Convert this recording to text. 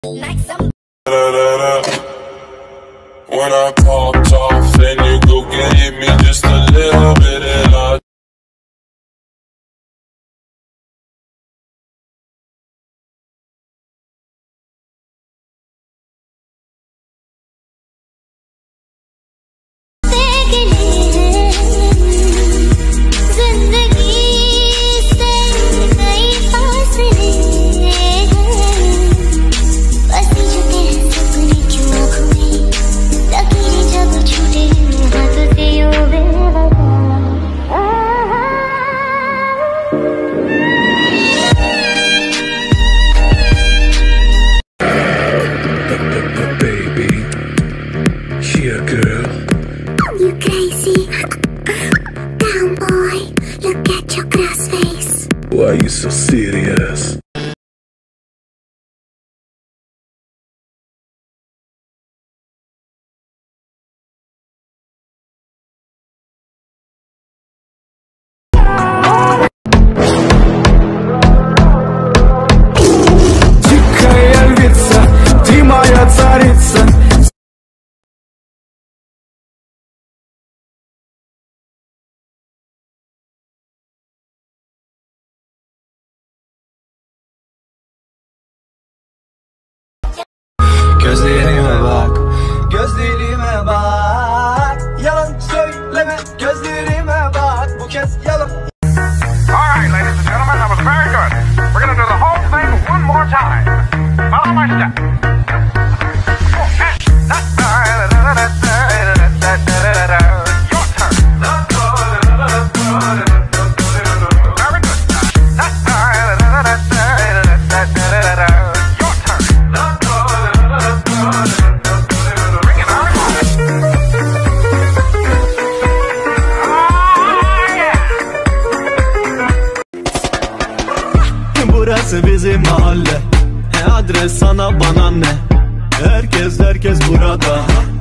When I popped off, then you go give me just a little bit and I why are you so serious? Дикая львица, ты моя царица. Gözlerime bak, gözlerime bak. Yalan söyleme, gözlerime bak. Bu kez yalan. Alright, ladies and gentlemen, that was very good. We're gonna do the whole thing one more time. Follow my step. Your turn. Very good. Your turn. Bring it on. Burası bizim mahalle. Adres sana bana ne? Herkes burada.